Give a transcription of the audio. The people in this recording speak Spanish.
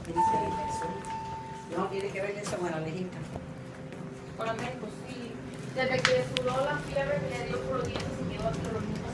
Dice la infección. No tiene que ver eso con la alérgica. Con la médico, sí. Desde que sudó la fiebre que le dio por los dientes y quedó hasta los mismos